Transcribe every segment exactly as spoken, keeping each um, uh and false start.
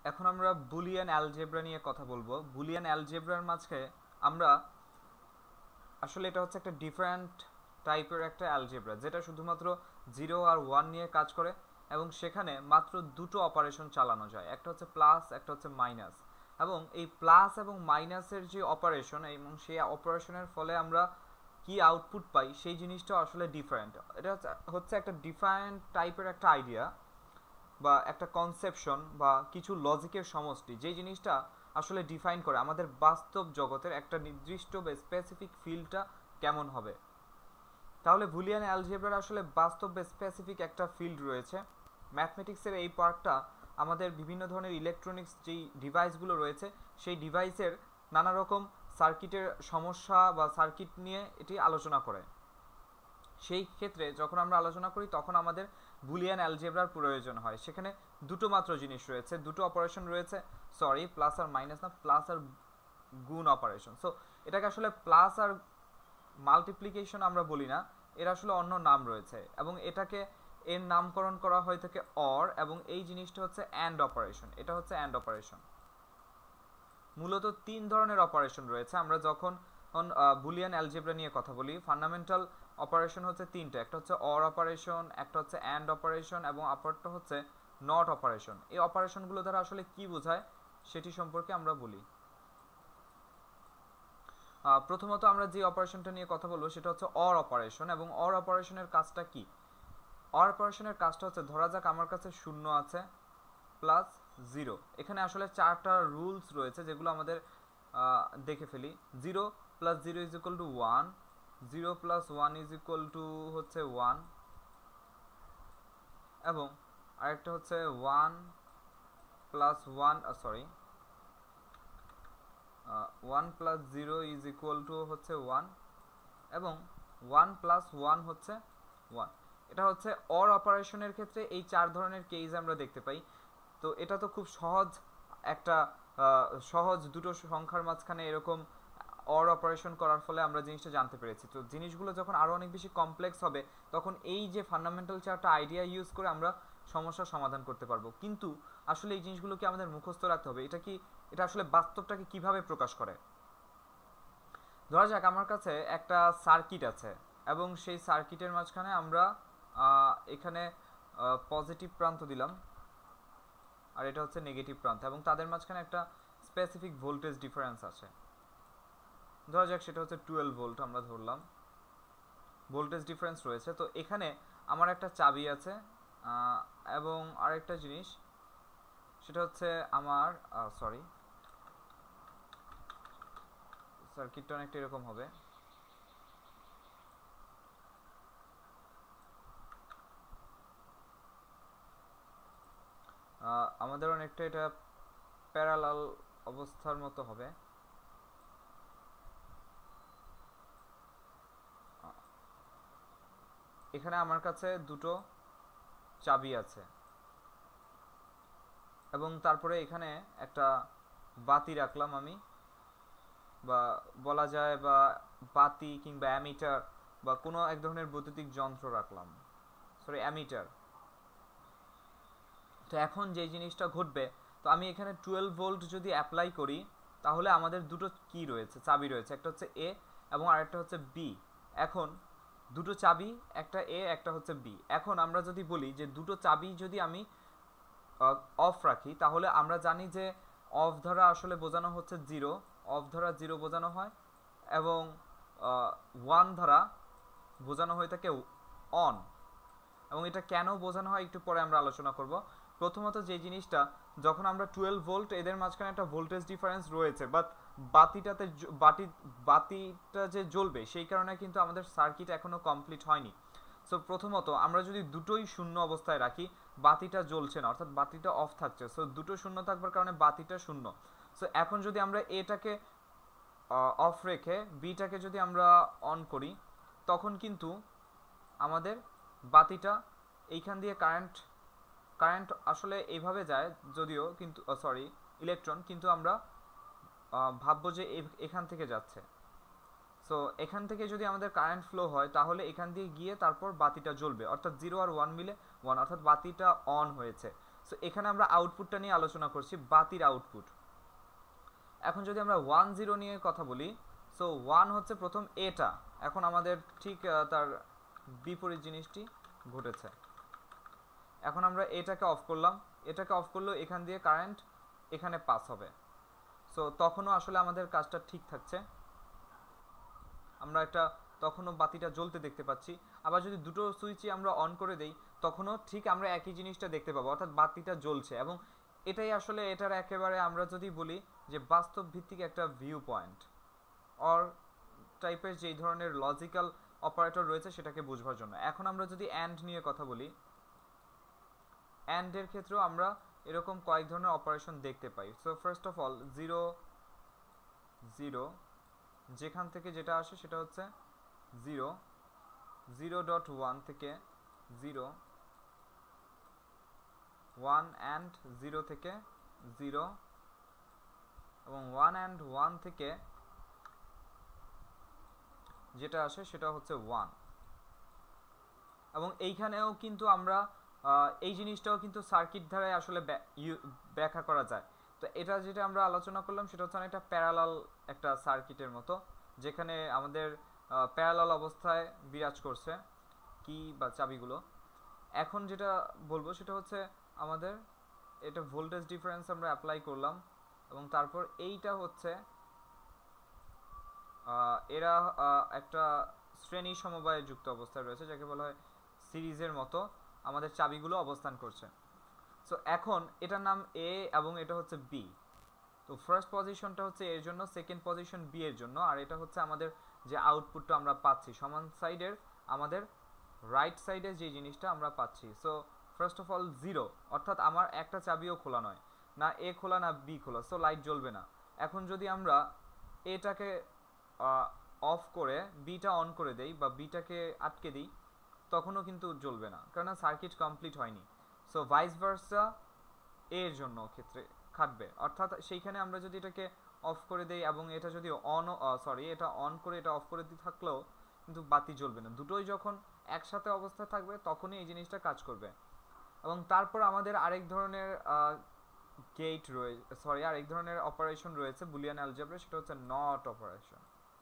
এখন আমরা Boolean algebra নিয়ে কথা বলবো। বুলিয়ান অ্যালজেব্রার মাঝে আমরা আসলে এটা হচ্ছে একটা ডিফারেন্ট টাইপের একটা অ্যালজেব্রা, যেটা শুধুমাত্র জিরো আর ওয়ান নিয়ে কাজ করে এবং সেখানে মাত্র দুটো অপারেশন চালানো যায়, একটা হচ্ছে প্লাস, একটা হচ্ছে মাইনাস। এবং এই প্লাস এবং মাইনাসের যে অপারেশন এবং সেই অপারেশনের ফলে আমরা কি আউটপুট পাই সেই জিনিসটা আসলে ডিফারেন্ট। এটা হচ্ছে একটা ডিফারেন্ট টাইপের একটা আইডিয়া বা একটা কনসেপশন বা কিছু লজিকের সমষ্টি, যেই জিনিসটা আসলে ডিফাইন করে আমাদের বাস্তব জগতের একটা নির্দিষ্ট বা স্পেসিফিক ফিল্ডটা কেমন হবে। তাহলে বুলিয়ান অ্যালজেব্রার আসলে বাস্তব বা স্পেসিফিক একটা ফিল্ড রয়েছে। ম্যাথমেটিক্সের এই পার্টটা আমাদের বিভিন্ন ধরনের ইলেকট্রনিক্স যেই ডিভাইসগুলো রয়েছে সেই ডিভাইসের নানা রকম সার্কিটের সমস্যা বা সার্কিট নিয়ে এটি আলোচনা করে। সেই ক্ষেত্রে যখন আমরা আলোচনা করি তখন আমাদের বুলিয়ান অ্যালজেব্রার প্রয়োজন হয়। সেখানে দুটো মাত্র জিনিস রয়েছে, দুটো অপারেশন রয়েছে, সরি প্লাস আর মাইনাস না, প্লাস আর গুণ অপারেশন। সো এটাকে আসলে প্লাস আর মাল্টিপ্লিকেশন আমরা বলি না, এর আসলে অন্য নাম রয়েছে এবং এটাকে এর নামকরণ করা হয়ে থাকে অর, এবং এই জিনিসটা হচ্ছে অ্যান্ড অপারেশন। এটা হচ্ছে অ্যান্ড অপারেশন। মূলত তিন ধরনের অপারেশন রয়েছে। আমরা যখন বুলিয়ান অ্যালজেব্রা নিয়ে কথা বলি, ফান্ডামেন্টাল অপারেশন হচ্ছে তিনটা, একটা হচ্ছে অর অপারেশন, একটা হচ্ছে অ্যান্ড অপারেশন এবং অপরটা হচ্ছে নট অপারেশন। এই অপারেশনগুলো দ্বারা আসলে কি বোঝায় সেটি সম্পর্কে আমরা বলি। প্রথমত আমরা যে অপারেশনটা নিয়ে কথা বলবো সেটা হচ্ছে অর অপারেশন। এবং অর অপারেশনের কাজটা কি? অর অপারেশনের কাজটা হচ্ছে, ধরা যাক আমার কাছে শূন্য আছে প্লাস জিরো। এখানে আসলে চারটা রুলস রয়েছে যেগুলো আমাদের দেখে ফেলি। Zero plus zero is equal to one, zero plus one is equal to হচ্ছে ওয়ান, এবং আরেকটা হচ্ছে one plus one sorry one plus zero is equal to হচ্ছে ওয়ান, এবং ওয়ান প্লাস ওয়ান হচ্ছে ওয়ান। এটা হচ্ছে অর অপারেশনের ক্ষেত্রে এই চার ধরনের কেস আমরা দেখতে পাই। তো এটা তো খুব সহজ একটা সহজ দুটো সংখ্যার মাঝখানে এরকম অর অপারেশন করার ফলে আমরা জিনিসটা জানতে পেরেছি। তো জিনিসগুলো যখন আরও অনেক বেশি কমপ্লেক্স হবে তখন এই যে ফান্ডামেন্টাল চারটা আইডিয়া ইউজ করে আমরা সমস্যার সমাধান করতে পারবো। কিন্তু আসলে এই জিনিসগুলো কি আমাদের মুখস্থ রাখতে হবে? এটা কি এটা আসলে বাস্তবটাকে কিভাবে প্রকাশ করে? ধরা যাক আমার কাছে একটা সার্কিট আছে এবং সেই সার্কিটের মাঝখানে আমরা এখানে পজিটিভ প্রান্ত দিলাম আর এটা হচ্ছে নেগেটিভ প্রান্ত, এবং তাদের মাঝখানে একটা স্পেসিফিক ভোল্টেজ ডিফারেন্স আছে। ধরা যাক সেটা হচ্ছে টুয়েলভ ভোল্ট আমরা ধরলাম, ভোল্টেজ ডিফারেন্স রয়েছে। তো এখানে আমার একটা চাবি আছে এবং আরেকটা জিনিস সেটা হচ্ছে আমার সরি সার্কিটটা অনেকটা এরকম হবে। আমাদের অনেকটা এটা প্যারালাল অবস্থার মতো হবে। এখানে আমার কাছে দুটো চাবি আছে এবং তারপরে এখানে একটা বাতি রাখলাম আমি, বা বলা যায় বা বাতি কিংবা অ্যামিটার বা কোনো এক ধরনের বৈদ্যুতিক যন্ত্র রাখলাম, সরি অ্যামিটার। তো এখন যে জিনিসটা ঘটবে, তো আমি এখানে টুয়েলভ ভোল্ট যদি অ্যাপ্লাই করি তাহলে আমাদের দুটো কি রয়েছে, চাবি রয়েছে, একটা হচ্ছে এ এবং আরেকটা হচ্ছে বি। এখন দুটো চাবি, একটা এ একটা হচ্ছে বি। এখন আমরা যদি বলি যে দুটো চাবি যদি আমি অফ রাখি তাহলে আমরা জানি যে অফ দ্বারা আসলে বোঝানো হচ্ছে জিরো, অফ দ্বারা জিরো বোঝানো হয়, এবং ওয়ান দ্বারা বোঝানো হয়ে থাকে অন। এবং এটা কেন বোঝানো হয় একটু পরে আমরা আলোচনা করব। প্রথমত যে জিনিসটা, যখন আমরা টুয়েলভ ভোল্ট এদের মাঝখানে একটা ভোল্টেজ ডিফারেন্স রয়েছে, বাট বাতিটাতে বাতি বাতিটা যে জ্বলবে সেই কারণে কিন্তু আমাদের সার্কিট এখনো কমপ্লিট হয়নি। সো প্রথমত আমরা যদি দুটোই শূন্য অবস্থায় রাখি, বাতিটা জ্বলছে না, অর্থাৎ বাতিটা অফ থাকছে। সো দুটো শূন্য থাকবার কারণে বাতিটা শূন্য। সো এখন যদি আমরা এটাকে অফ রেখে বিটাকে যদি আমরা অন করি তখন কিন্তু আমাদের বাতিটা এইখান দিয়ে কারেন্ট কারেন্ট আসলে এইভাবে যায় যদিও, কিন্তু সরি ইলেকট্রন, কিন্তু আমরা ভাববো যে এখান থেকে যাচ্ছে। সো এখান থেকে যদি আমাদের কারেন্ট ফ্লো হয় তাহলে এখান দিয়ে গিয়ে তারপর বাতিটা জ্বলবে, অর্থাৎ জিরো আর ওয়ান মিলে ওয়ান, অর্থাৎ বাতিটা অন হয়েছে। সো এখানে আমরা আউটপুটটা নিয়ে আলোচনা করছি, বাতির আউটপুট। এখন যদি আমরা ওয়ান জিরো নিয়ে কথা বলি, সো ওয়ান হচ্ছে প্রথম এটা, এখন আমাদের ঠিক তার বিপরীত জিনিসটি ঘটেছে। এখন আমরা এটাকে অফ করলাম, এটাকে অফ করলেও এখান দিয়ে কারেন্ট এখানে পাস হবে। সো তখনও আসলে আমাদের কাজটা ঠিক থাকছে, আমরা একটা তখনও বাতিটা জ্বলতে দেখতে পাচ্ছি। আবার যদি দুটো সুইচই আমরা অন করে দেই তখনও ঠিক আমরা একই জিনিসটা দেখতে পাবো, অর্থাৎ বাতিটা জ্বলছে। এবং এটাই আসলে এটার একেবারে আমরা যদি বলি যে বাস্তব ভিত্তিক একটা ভিউ পয়েন্ট অর টাইপের যেই ধরনের লজিক্যাল অপারেটর রয়েছে সেটাকে বুঝবার জন্য। এখন আমরা যদি অ্যান্ড নিয়ে কথা বলি, অ্যান্ডের ক্ষেত্রেও আমরা এরকম কয়েক ধরনের অপারেশন দেখতে পাই। So first of all zero zero, যেখান থেকে যেটা আসে সেটা হচ্ছে জিরো, জিরো ডট ওয়ান থেকে জিরো, ওয়ান অ্যান্ড জিরো থেকে জিরো, এবং ওয়ান অ্যান্ড ওয়ান থেকে যেটা আসে সেটা হচ্ছে ওয়ান। এবং এইখানেও কিন্তু আমরা এই জিনিসটাও কিন্তু সার্কিট ধারায় আসলে ব্যাখ্যা করা যায়। তো এটা যেটা আমরা আলোচনা করলাম সেটা হচ্ছে অনেকটা প্যারালাল একটা সার্কিটের মতো, যেখানে আমাদের প্যারালাল অবস্থায় বিরাজ করছে কি বা চাবিগুলো। এখন যেটা বলবো সেটা হচ্ছে আমাদের এটা ভোল্টেজ ডিফারেন্স আমরা অ্যাপ্লাই করলাম, এবং তারপর এইটা হচ্ছে এরা একটা শ্রেণী সমবায়ে যুক্ত অবস্থায় রয়েছে, যাকে বলা হয় সিরিজের মতো আমাদের চাবিগুলো অবস্থান করছে। সো এখন এটার নাম এ এবং এটা হচ্ছে বি। তো ফার্স্ট পজিশনটা হচ্ছে এর জন্য, সেকেন্ড পজিশন বি এর জন্য, আর এটা হচ্ছে আমাদের যে আউটপুটটা আমরা পাচ্ছি সমান সাইডের আমাদের রাইট সাইডে যে জিনিসটা আমরা পাচ্ছি। So first of all zero, অর্থাৎ আমার একটা চাবিও খোলা নয়, না এ খোলা না বি খোলা, সো লাইট জ্বলবে না। এখন যদি আমরা এটাকে অফ করে বিটা অন করে দেই বা বিটাকে আটকে দিই তখনও কিন্তু জ্বলবে না, কারণ সার্কিট কমপ্লিট হয়নি। সো ভাইস ভার্সা এর জন্য ক্ষেত্রে খাটবে, অর্থাৎ সেইখানে আমরা যদি এটাকে অফ করে দেই এবং এটা যদি অন সরি এটা অন করে এটা অফ করে দিয়ে থাকলেও কিন্তু বাতি জ্বলবে না। দুটোই যখন একসাথে অবস্থা থাকবে তখনই এই জিনিসটা কাজ করবে। এবং তারপর আমাদের আরেক ধরনের গেট রয়েছে, সরি আরেক ধরনের অপারেশন রয়েছে বুলিয়ান অ্যালজেব্রা, সেটা হচ্ছে নট অপারেশন।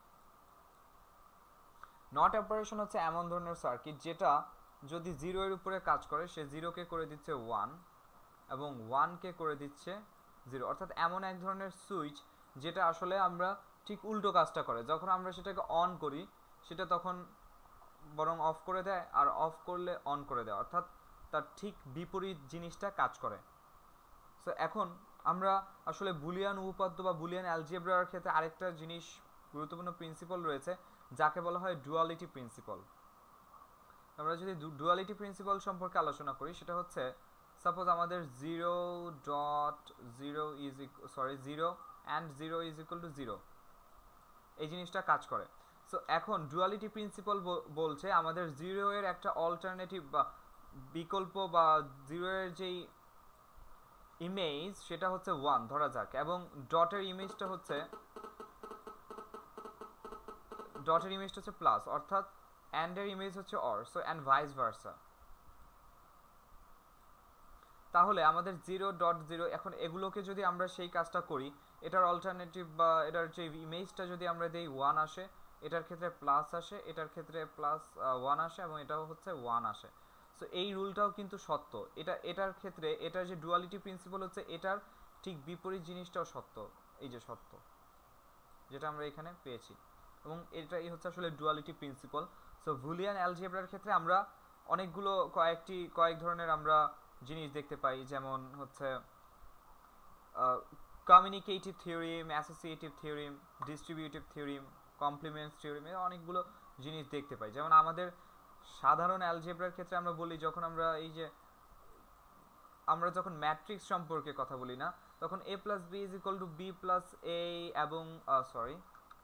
নট অপারেশন হচ্ছে এমন ধরনের সার্কিট যেটা যদি জিরো এর উপরে কাজ করে সে জিরোকে করে দিচ্ছে ওয়ান এবং ওয়ানকে করে দিচ্ছে জিরো, অর্থাৎ এমন এক ধরনের সুইচ যেটা আসলে আমরা ঠিক উল্টো কাজটা করে। যখন আমরা সেটাকে অন করি সেটা তখন বরং অফ করে দেয়, আর অফ করলে অন করে দেয়, অর্থাৎ তার ঠিক বিপরীত জিনিসটা কাজ করে। সো এখন আমরা আসলে বুলিয়ান উপপাদ্য বা বুলিয়ান অ্যালজেব্রার ক্ষেত্রে আরেকটা জিনিস গুরুত্বপূর্ণ প্রিন্সিপাল রয়েছে যাকে বলা হয় ডুয়ালিটি প্রিন্সিপাল। আমরা যদি ডুয়ালিটি প্রিন্সিপাল সম্পর্কে আলোচনা করি সেটা হচ্ছে সাপোজ আমাদের zero dot zero is sorry zero and zero is equal to zero, এই জিনিসটা কাজ করে। সো এখন ডুয়ালিটি প্রিন্সিপাল বলছে আমাদের জিরো এর একটা অল্টারনেটিভ বা বিকল্প বা জিরো এর যেই ইমেজ সেটা হচ্ছে ওয়ান ধরা যাক, এবং ডটের ইমেজটা হচ্ছে ডটের ইমেজটা হচ্ছে প্লাস, অর্থাৎ অ্যান্ডের ইমেজ হচ্ছে or, so and vice versa. তাহলে আমাদের জিরো ডট জিরো, এখন এগুলোকে যদি আমরা সেই কাজটা করি, এটার অল্টারনেটিভ বা এটার যে ইমেজটা যদি আমরা দেই ওয়ান আসে, এটার ক্ষেত্রে প্লাস আসে, এটার ক্ষেত্রে প্লাস ওয়ান আসে, এবং এটাও হচ্ছে ওয়ান আসে। সো এই রুলটাও কিন্তু সত্য। এটা এটার ক্ষেত্রে এটার যে ডুয়ালিটি প্রিন্সিপাল হচ্ছে এটার ঠিক বিপরীত জিনিসটাও সত্য, এই যে সত্য যেটা আমরা এখানে পেয়েছি, এবং এটাই হচ্ছে আসলে ডুয়ালিটি প্রিন্সিপাল। সো বুলিয়ান অ্যালজেব্রার ক্ষেত্রে আমরা অনেকগুলো কয়েকটি কয়েক ধরনের আমরা জিনিস দেখতে পাই, যেমন হচ্ছে communicative theorem, associative theorem, distributive theorem, complements theorem, এর অনেকগুলো জিনিস দেখতে পাই। যেমন আমাদের সাধারণ অ্যালজেব্রার ক্ষেত্রে আমরা বলি, যখন আমরা এই যে আমরা যখন ম্যাট্রিক্স সম্পর্কে কথা বলি না, তখন A plus B is equal to B plus A, এবং সরি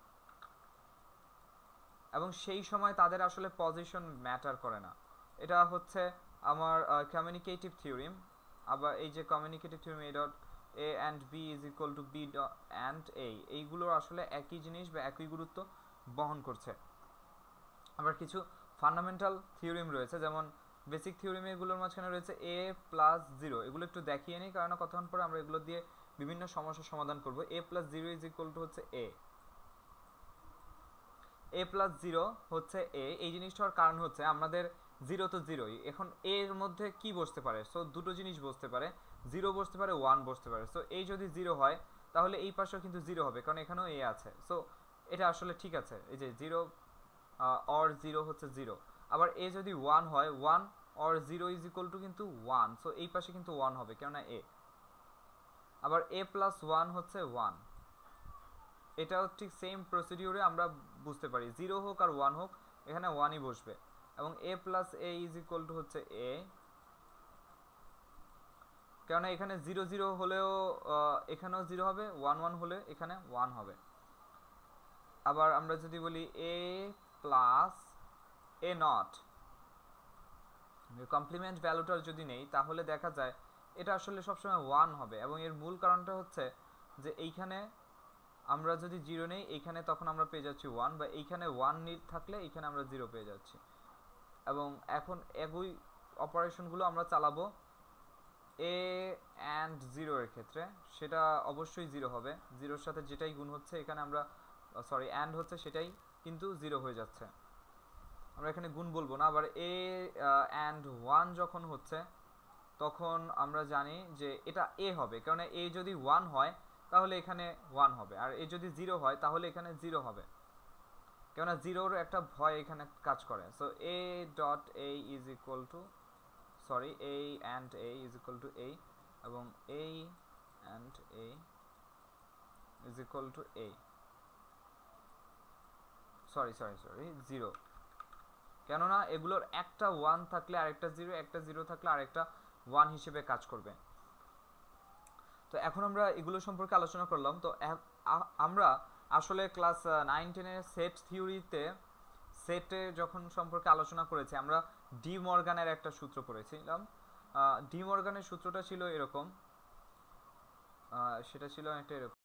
এবং সেই সময় তাদের আসলে পজিশন ম্যাটার করে না। এটা হচ্ছে আমার কমিউনিকেটিভ থিওরিম। আবার এই যে communicative theorem A dot A and B is equal to B and A, এইগুলোর আসলে একই জিনিস বা একই গুরুত্ব বহন করছে। আবার কিছু ফান্ডামেন্টাল থিওরিম রয়েছে, যেমন বেসিক থিওরিমে এগুলোর মাঝখানে রয়েছে এ প্লাস জিরো, এগুলো একটু দেখিয়ে নিই কারণ কতক্ষণ পরে আমরা এগুলো দিয়ে বিভিন্ন সমস্যার সমাধান করব। A plus zero is equal to হচ্ছে এ, এ প্লাস জিরো হচ্ছে এ। এই জিনিসটা হওয়ার কারণ হচ্ছে আমাদের জিরো তো জিরোই, এখন এর মধ্যে কি বসতে পারে? সো দুটো জিনিস বসতে পারে, জিরো বসতে পারে, ওয়ান বসতে পারে। সো এই যদি জিরো হয় তাহলে এই পাশেও কিন্তু জিরো হবে কারণ এখানেও এ আছে। সো এটা আসলে ঠিক আছে, এই যে জিরো অর জিরো হচ্ছে জিরো। আবার এ যদি ওয়ান হয়, one or zero is equal to কিন্তু ওয়ান, সো এই পাশে কিন্তু ওয়ান হবে কেননা এ। আবার এ প্লাস ওয়ান হচ্ছে ওয়ান, এটাও ঠিক সেম প্রসিডিউরে আমরা বুঝতে পারি, জিরো হোক আর ওয়ান হোক এখানে ওয়ানই বসবে। এবং A plus A is equal to হচ্ছে এ, কেননা এখানে জিরো জিরো হলেও এখানেও জিরো হবে, ওয়ান ওয়ান হলে এখানে ওয়ান হবে। আবার আমরা যদি বলি A plus A not, complement ভ্যালুটার যদি নেই তাহলে দেখা যায় এটা আসলে সবসময় ওয়ান হবে। এবং এর মূল কারণটা হচ্ছে যে এইখানে আমরা যদি জিরো নেই এইখানে তখন আমরা পেয়ে যাচ্ছি ওয়ান, বা এইখানে ওয়ান নিড থাকলে এইখানে আমরা জিরো পেয়ে যাচ্ছি। এবং এখন একই অপারেশনগুলো আমরা চালাবো এ অ্যান্ড জিরো এর ক্ষেত্রে, সেটা অবশ্যই জিরো হবে, জিরোর সাথে যেটাই গুণ হচ্ছে এখানে আমরা সরি অ্যান্ড হচ্ছে সেটাই কিন্তু জিরো হয়ে যাচ্ছে, আমরা এখানে গুণ বলবো না। আবার এ অ্যান্ড ওয়ান যখন হচ্ছে তখন আমরা জানি যে এটা এ হবে, কারণ এ যদি ওয়ান হয় তাহলে এখানে ওয়ান হবে, আর এ যদি জিরো হয় তাহলে এখানে জিরো হবে, কেননা জিরোর একটা ভয় এখানে কাজ করে। So A dot A is equal to sorry A and A is equal to A, এবং A and A is equal to A sorry sorry sorry zero, কেননা এগুলোর একটা ওয়ান থাকলে আরেকটা জিরো, একটা জিরো থাকলে আরেকটা ওয়ান হিসেবে কাজ করবে। তো এখন আমরা এগুলো সম্পর্কে আলোচনা করলাম। তো আমরা আসলে ক্লাস নাইন টেনের সেট থিওরিতে সেটে যখন সম্পর্কে আলোচনা করেছি আমরা ডি মর্গানের একটা সূত্র পড়েছিলাম। ডি মর্গানের সূত্রটা ছিল এরকম, সেটা ছিল একটা এরকম